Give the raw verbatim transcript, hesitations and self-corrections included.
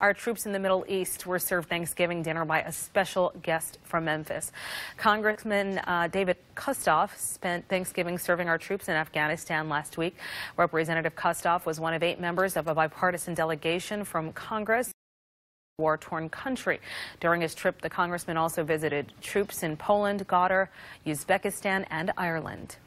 Our troops in the Middle East were served Thanksgiving dinner by a special guest from Memphis. Congressman uh, David Kustoff spent Thanksgiving serving our troops in Afghanistan last week. Representative Kustoff was one of eight members of a bipartisan delegation from Congress. War-torn country. During his trip, the congressman also visited troops in Poland, Qatar, Uzbekistan, and Ireland.